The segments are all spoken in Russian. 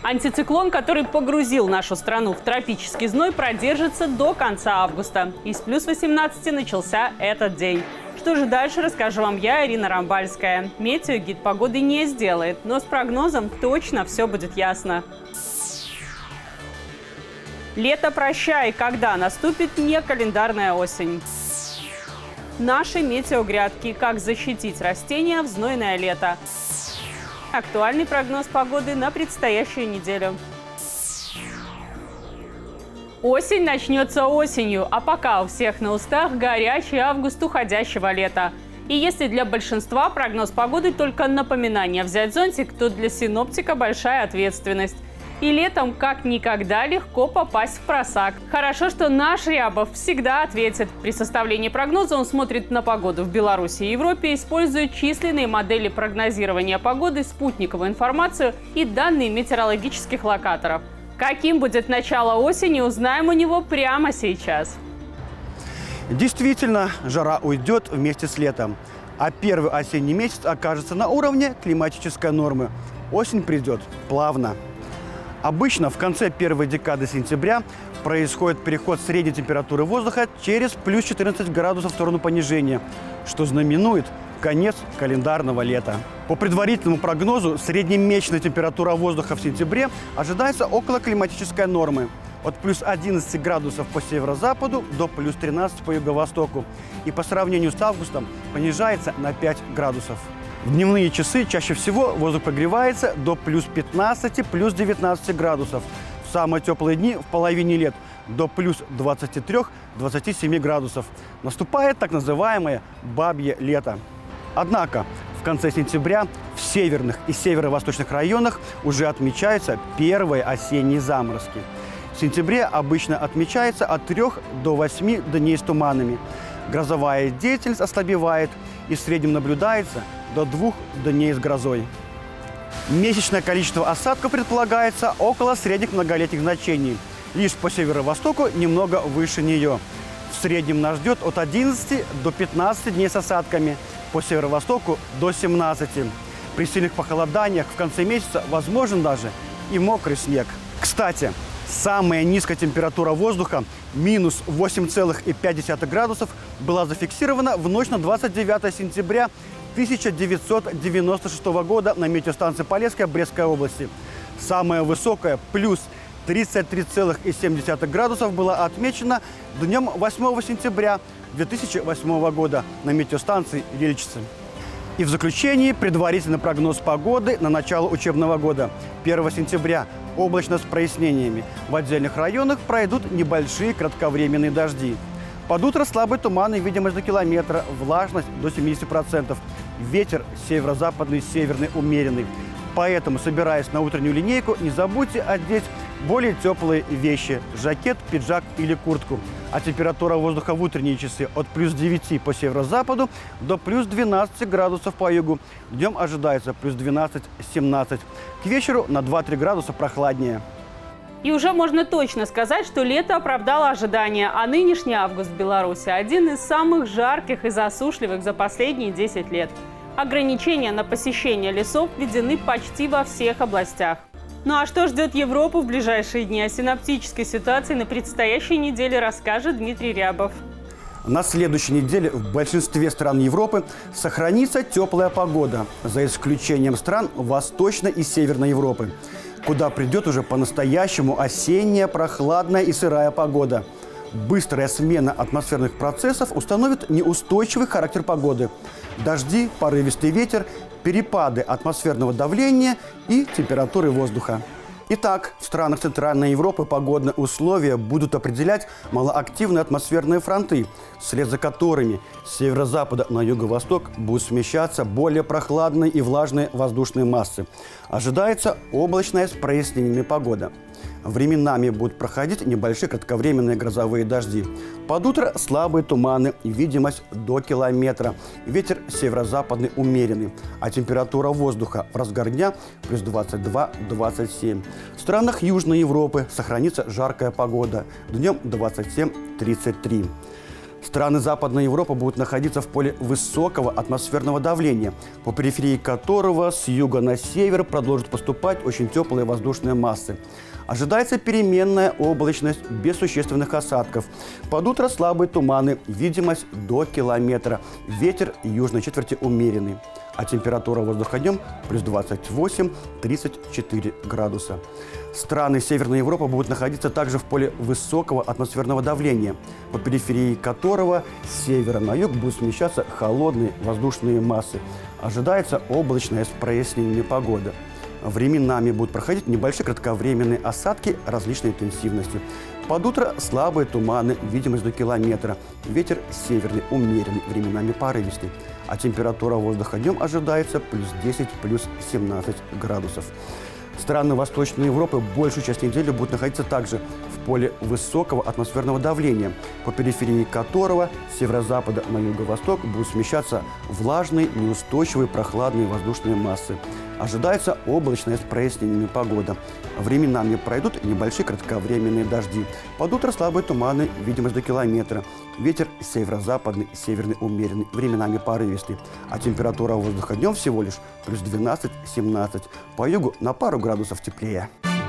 Антициклон, который погрузил нашу страну в тропический зной, продержится до конца августа. И с плюс 18 начался этот день. Что же дальше, расскажу вам я, Ирина Рамбальская. Метеогид погоды не сделает, но с прогнозом точно все будет ясно. Лето прощай, когда наступит некалендарная осень. Наши метеогрядки. Как защитить растения в знойное лето. Актуальный прогноз погоды на предстоящую неделю. Осень начнется осенью, а пока у всех на устах горячий август уходящего лета. И если для большинства прогноз погоды только напоминание взять зонтик, то для синоптика большая ответственность. И летом как никогда легко попасть в просак. Хорошо, что наш Рябов всегда ответит. При составлении прогноза он смотрит на погоду в Беларуси и Европе, используя численные модели прогнозирования погоды, спутниковую информацию и данные метеорологических локаторов. Каким будет начало осени, узнаем у него прямо сейчас. Действительно, жара уйдет вместе с летом, а первый осенний месяц окажется на уровне климатической нормы. Осень придет плавно. Обычно в конце первой декады сентября происходит переход средней температуры воздуха через плюс 14 градусов в сторону понижения, что знаменует конец календарного лета. По предварительному прогнозу, среднемесячная температура воздуха в сентябре ожидается около климатической нормы. От плюс 11 градусов по северо-западу до плюс 13 по юго-востоку. И по сравнению с августом понижается на 5 градусов. В дневные часы чаще всего воздух прогревается до плюс 15, плюс 19 градусов. В самые теплые дни в половине лет до плюс 23-27 градусов. Наступает так называемое бабье лето. Однако в конце сентября в северных и северо-восточных районах уже отмечаются первые осенние заморозки. В сентябре обычно отмечается от 3 до 8 дней с туманами. Грозовая деятельность ослабевает и в среднем наблюдается до 2 дней с грозой. Месячное количество осадков предполагается около средних многолетних значений. Лишь по северо-востоку немного выше нее. В среднем нас ждет от 11 до 15 дней с осадками, по северо-востоку до 17. При сильных похолоданиях в конце месяца возможен даже и мокрый снег. Кстати, самая низкая температура воздуха, минус 8,5 градусов, была зафиксирована в ночь на 29 сентября 1996 года на метеостанции Полесская Брестской области. Самая высокая, плюс 33,7 градусов, была отмечена днем 8 сентября 2008 года на метеостанции Ильичице. И в заключении предварительный прогноз погоды на начало учебного года. 1 сентября облачно с прояснениями. В отдельных районах пройдут небольшие кратковременные дожди. Под утро слабый туман и видимость до километра, влажность до 70%. Ветер северо-западный, северный умеренный. Поэтому, собираясь на утреннюю линейку, не забудьте одеть более теплые вещи – жакет, пиджак или куртку. А температура воздуха в утренние часы от плюс 9 по северо-западу до плюс 12 градусов по югу. Днем ожидается плюс 12-17. К вечеру на 2-3 градуса прохладнее. И уже можно точно сказать, что лето оправдало ожидания, а нынешний август в Беларуси – один из самых жарких и засушливых за последние 10 лет. Ограничения на посещение лесов введены почти во всех областях. Ну а что ждет Европу в ближайшие дни? О синоптической ситуации на предстоящей неделе расскажет Дмитрий Рябов. На следующей неделе в большинстве стран Европы сохранится теплая погода, за исключением стран Восточной и Северной Европы, куда придет уже по-настоящему осенняя, прохладная и сырая погода. Быстрая смена атмосферных процессов установит неустойчивый характер погоды. Дожди, порывистый ветер, перепады атмосферного давления и температуры воздуха. Итак, в странах Центральной Европы погодные условия будут определять малоактивные атмосферные фронты, вслед за которыми с северо-запада на юго-восток будут смещаться более прохладные и влажные воздушные массы. Ожидается облачная с прояснениями погода. Временами будут проходить небольшие кратковременные грозовые дожди. Под утро слабые туманы, видимость до километра. Ветер северо-западный умеренный, а температура воздуха в разгар дня плюс 22-27. В странах Южной Европы сохранится жаркая погода, днем 27-33. Страны Западной Европы будут находиться в поле высокого атмосферного давления, по периферии которого с юга на север продолжат поступать очень теплые воздушные массы. Ожидается переменная облачность без существенных осадков. Под утро слабые туманы, видимость до километра. Ветер южной четверти умеренный. А температура воздуха днем плюс 28-34 градуса. Страны Северной Европы будут находиться также в поле высокого атмосферного давления, по периферии которого с севера на юг будут смещаться холодные воздушные массы. Ожидается облачная с прояснениями погода. Временами будут проходить небольшие кратковременные осадки различной интенсивности. Под утро слабые туманы, видимость до километра. Ветер северный, умеренный, временами порывистый. А температура воздуха днем ожидается плюс 10, плюс 17 градусов. Страны Восточной Европы большую часть недели будут находиться также в поле высокого атмосферного давления, по периферии которого с северо-запада на юго-восток будут смещаться влажные, неустойчивые, прохладные воздушные массы. Ожидается облачная с прояснениями погода. Временами пройдут небольшие кратковременные дожди. Под утро слабые туманы, видимость до километра. Ветер северо-западный, северный умеренный, временами порывистый. А температура воздуха днем всего лишь плюс 12-17. По югу на пару градусов теплее.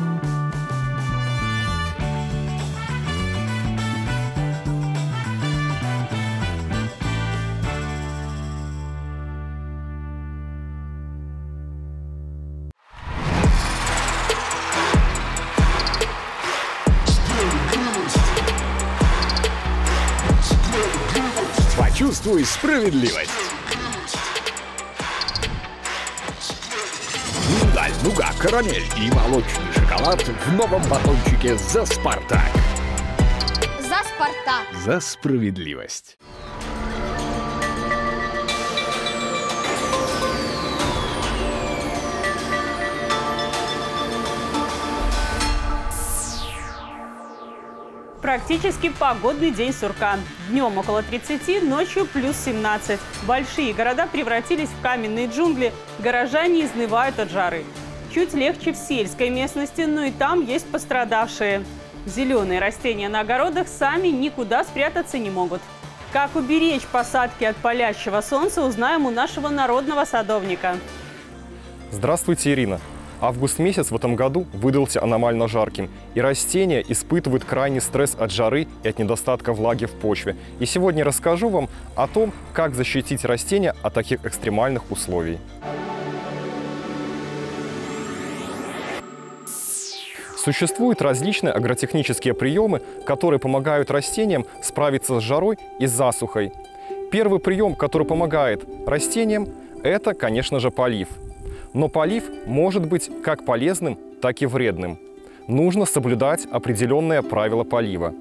Почувствуй справедливость. Миндаль, нуга, карамель и молочный шоколад в новом батончике «За Спартак». За Спартак. За справедливость. Практически погодный день сурка. Днем около 30, ночью плюс 17. Большие города превратились в каменные джунгли. Горожане изнывают от жары. Чуть легче в сельской местности, но и там есть пострадавшие. Зеленые растения на огородах сами никуда спрятаться не могут. Как уберечь посадки от палящего солнца, узнаем у нашего народного садовника. Здравствуйте, Ирина. Август месяц в этом году выдался аномально жарким, и растения испытывают крайний стресс от жары и от недостатка влаги в почве. И сегодня расскажу вам о том, как защитить растения от таких экстремальных условий. Существуют различные агротехнические приемы, которые помогают растениям справиться с жарой и засухой. Первый прием, который помогает растениям, это, конечно же, полив. Но полив может быть как полезным, так и вредным. Нужно соблюдать определенные правила полива.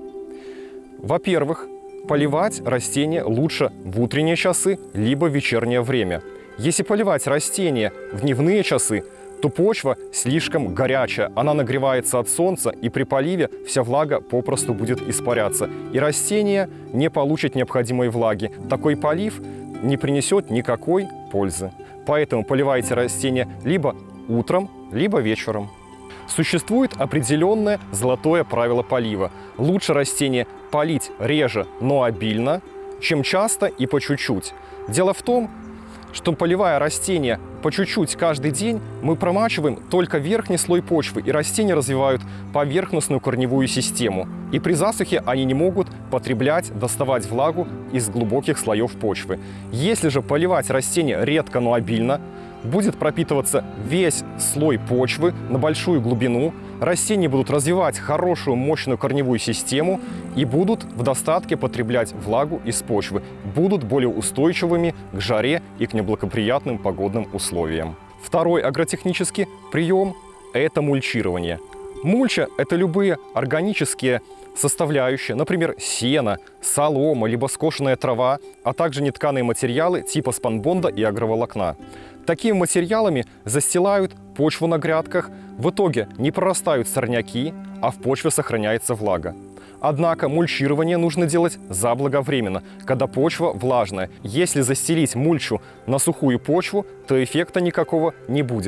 Во-первых, поливать растения лучше в утренние часы, либо в вечернее время. Если поливать растения в дневные часы, то почва слишком горячая, она нагревается от солнца, и при поливе вся влага попросту будет испаряться. И растения не получат необходимой влаги. Такой полив не принесет никакой пользы. Поэтому поливайте растения либо утром, либо вечером. Существует определенное золотое правило полива. Лучше растения полить реже, но обильно, чем часто и по чуть-чуть. Дело в том, что, поливая растения по чуть-чуть каждый день, мы промачиваем только верхний слой почвы, и растения развивают поверхностную корневую систему. И при засухе они не могут доставать влагу из глубоких слоев почвы. Если же поливать растения редко, но обильно, будет пропитываться весь слой почвы на большую глубину, растения будут развивать хорошую, мощную корневую систему и будут в достатке потреблять влагу из почвы, будут более устойчивыми к жаре и к неблагоприятным погодным условиям. Второй агротехнический прием – это мульчирование. Мульча – это любые органические составляющие, например, сено, солома, либо скошенная трава, а также нетканые материалы типа спанбонда и агроволокна. Такими материалами застилают почву на грядках, в итоге не прорастают сорняки, а в почве сохраняется влага. Однако мульчирование нужно делать заблаговременно, когда почва влажная. Если застелить мульчу на сухую почву, то эффекта никакого не будет.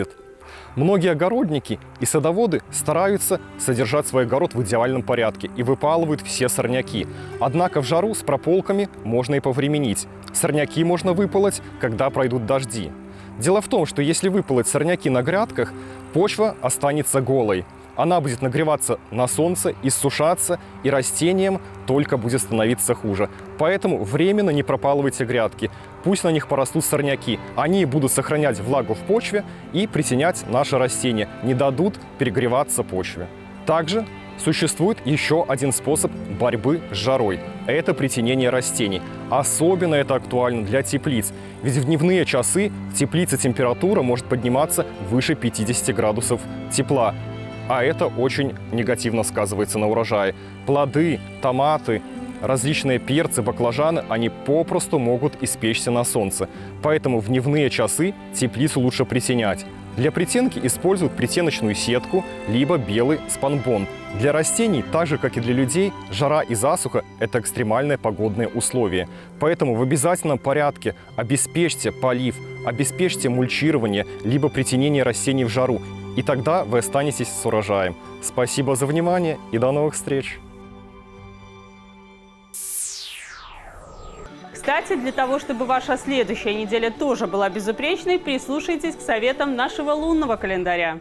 Многие огородники и садоводы стараются содержать свой огород в идеальном порядке и выпалывают все сорняки. Однако в жару с прополками можно и повременить. Сорняки можно выполоть, когда пройдут дожди. Дело в том, что если выполоть сорняки на грядках, почва останется голой. Она будет нагреваться на солнце, иссушаться, и растениям только будет становиться хуже. Поэтому временно не пропалывайте грядки. Пусть на них порастут сорняки. Они будут сохранять влагу в почве и притенять наши растения, не дадут перегреваться почве. Также существует еще один способ борьбы с жарой. Это притенение растений. Особенно это актуально для теплиц. Ведь в дневные часы в теплице температура может подниматься выше 50 градусов тепла. А это очень негативно сказывается на урожае. Плоды, томаты, различные перцы, баклажаны, они попросту могут испечься на солнце. Поэтому в дневные часы теплицу лучше притенять. Для притенки используют притеночную сетку, либо белый спанбонд. Для растений, так же как и для людей, жара и засуха – это экстремальные погодные условия. Поэтому в обязательном порядке обеспечьте полив, обеспечьте мульчирование, либо притенение растений в жару. И тогда вы останетесь с урожаем. Спасибо за внимание и до новых встреч! Кстати, для того, чтобы ваша следующая неделя тоже была безупречной, прислушайтесь к советам нашего лунного календаря.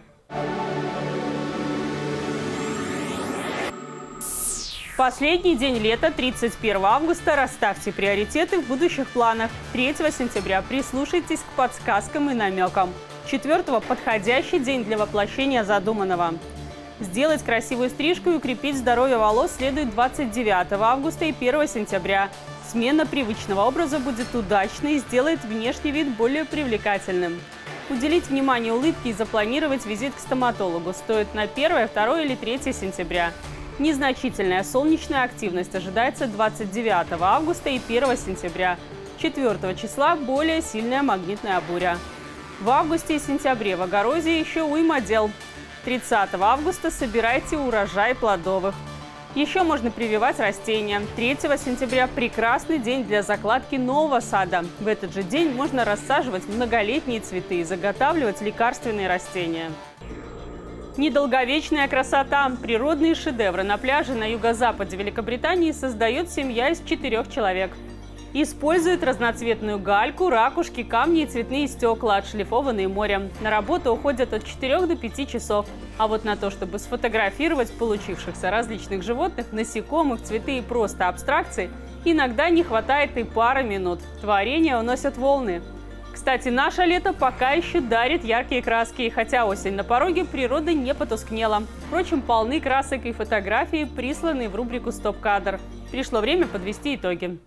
Последний день лета, 31 августа, расставьте приоритеты в будущих планах. 3 сентября прислушайтесь к подсказкам и намекам. 4-го – подходящий день для воплощения задуманного. Сделать красивую стрижку и укрепить здоровье волос следует 29 августа и 1 сентября. Смена привычного образа будет удачной и сделает внешний вид более привлекательным. Уделить внимание улыбке и запланировать визит к стоматологу стоит на 1, 2 или 3 сентября. Незначительная солнечная активность ожидается 29 августа и 1 сентября. 4 числа более сильная магнитная буря. В августе и сентябре в огороде еще уйма дел. 30 августа собирайте урожай плодовых. Еще можно прививать растения. 3 сентября – прекрасный день для закладки нового сада. В этот же день можно рассаживать многолетние цветы и заготавливать лекарственные растения. Недолговечная красота. Природные шедевры на пляже на юго-западе Великобритании создает семья из 4 человек. Используют разноцветную гальку, ракушки, камни и цветные стекла, отшлифованные морем. На работу уходят от 4 до 5 часов. А вот на то, чтобы сфотографировать получившихся различных животных, насекомых, цветы и просто абстракции, иногда не хватает и пары минут. Творения уносят волны. Кстати, наше лето пока еще дарит яркие краски, и хотя осень на пороге, природа не потускнела. Впрочем, полны красок и фотографии, присланные в рубрику «Стоп-кадр». Пришло время подвести итоги.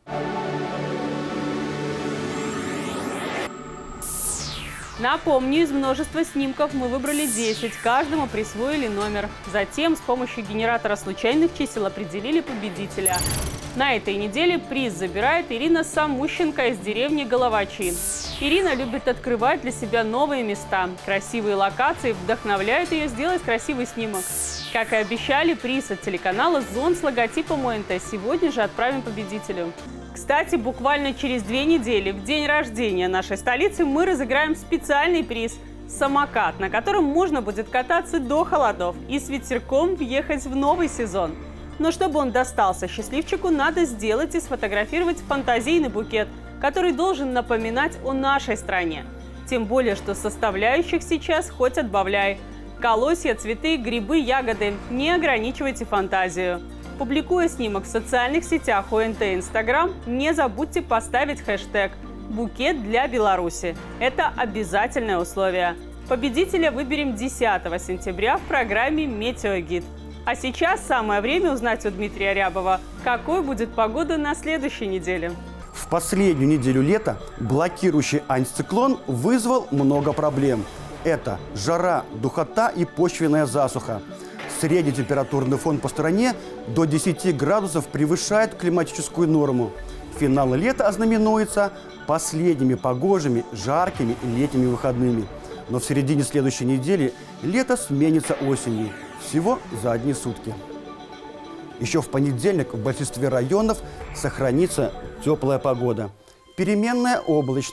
Напомню, из множества снимков мы выбрали 10, каждому присвоили номер. Затем с помощью генератора случайных чисел определили победителя. На этой неделе приз забирает Ирина Самущенко из деревни Головачи. Ирина любит открывать для себя новые места. Красивые локации вдохновляют ее сделать красивый снимок. Как и обещали, приз от телеканала «Зон» с логотипом ОНТ сегодня же отправим победителю. Кстати, буквально через 2 недели, в день рождения нашей столицы, мы разыграем специальный приз – самокат, на котором можно будет кататься до холодов и с ветерком въехать в новый сезон. Но чтобы он достался счастливчику, надо сделать и сфотографировать фантазийный букет, который должен напоминать о нашей стране. Тем более, что составляющих сейчас хоть отбавляй. Колосья, цветы, грибы, ягоды. Не ограничивайте фантазию. Публикуя снимок в социальных сетях ОНТ и Инстаграм, не забудьте поставить хэштег «Букет для Беларуси». Это обязательное условие. Победителя выберем 10 сентября в программе «Метеогид». А сейчас самое время узнать у Дмитрия Рябова, какой будет погода на следующей неделе. В последнюю неделю лета блокирующий антициклон вызвал много проблем. Это жара, духота и почвенная засуха. Средний температурный фон по стране до 10 градусов превышает климатическую норму. Финал лета ознаменуется последними погожими, жаркими летними выходными. Но в середине следующей недели лето сменится осенью. Всего за одни сутки. Еще в понедельник в большинстве районов сохранится теплая погода. Переменная облачность.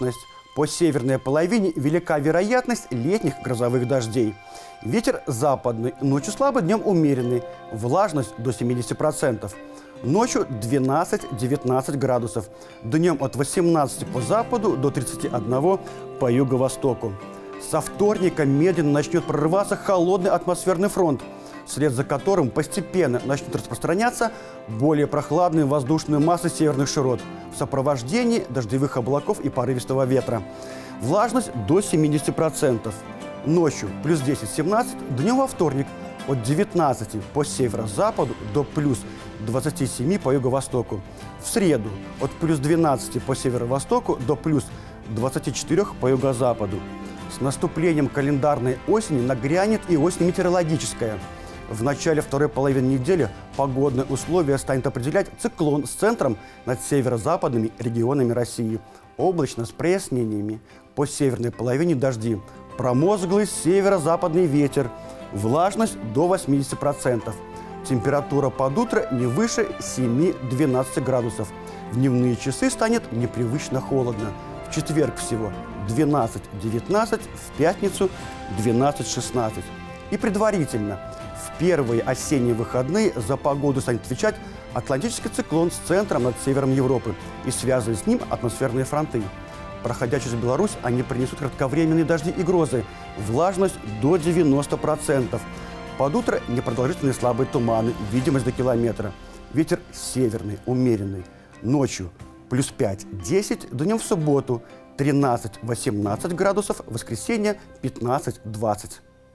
По северной половине велика вероятность летних грозовых дождей. Ветер западный, ночью слабый, днем умеренный. Влажность до 70%. Ночью 12-19 градусов. Днем от 18 по западу до 31 по юго-востоку. Со вторника медленно начнет прорываться холодный атмосферный фронт, вслед за которым постепенно начнут распространяться более прохладные воздушные массы северных широт в сопровождении дождевых облаков и порывистого ветра. Влажность до 70%. Ночью плюс 10-17, днем во вторник от 19 по северо-западу до плюс 27 по юго-востоку. В среду от плюс 12 по северо-востоку до плюс 24 по юго-западу. С наступлением календарной осени нагрянет и осень метеорологическая. В начале второй половины недели погодные условия станет определять циклон с центром над северо-западными регионами России. Облачно с прояснениями. По северной половине дожди. Промозглый северо-западный ветер. Влажность до 80%. Температура под утро не выше 7-12 градусов. В дневные часы станет непривычно холодно. В четверг всего 12-19, в пятницу 12-16. И предварительно, в первые осенние выходные за погоду станет отвечать атлантический циклон с центром над севером Европы и связанные с ним атмосферные фронты. Проходя через Беларусь, они принесут кратковременные дожди и грозы, влажность до 90%. Под утро непродолжительные слабые туманы, видимость до километра. Ветер северный, умеренный. Ночью плюс 5-10, днем в субботу 13-18 градусов, в воскресенье 15-20.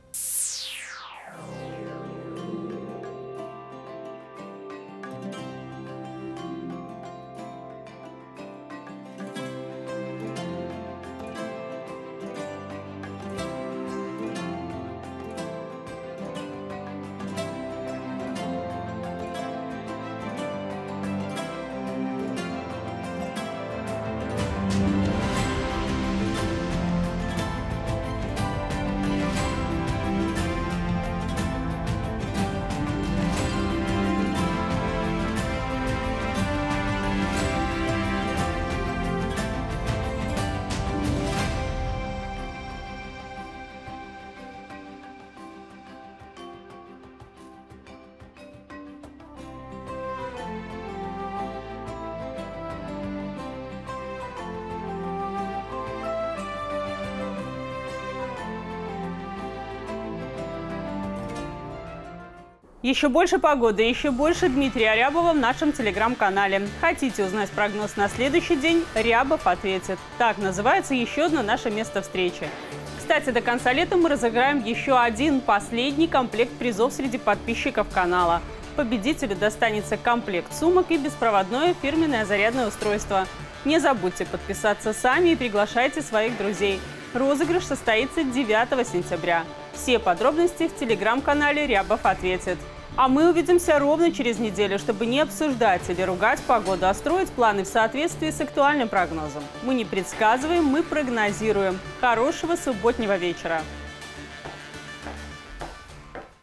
Еще больше погоды, еще больше Дмитрия Рябова в нашем телеграм-канале. Хотите узнать прогноз на следующий день? Рябов ответит. Так называется еще одно наше место встречи. Кстати, до конца лета мы разыграем еще один, последний комплект призов среди подписчиков канала. Победителю достанется комплект сумок и беспроводное фирменное зарядное устройство. Не забудьте подписаться сами и приглашайте своих друзей. Розыгрыш состоится 9 сентября. Все подробности в телеграм-канале «Рябов ответит». А мы увидимся ровно через неделю, чтобы не обсуждать или ругать погоду, а строить планы в соответствии с актуальным прогнозом. Мы не предсказываем, мы прогнозируем. Хорошего субботнего вечера!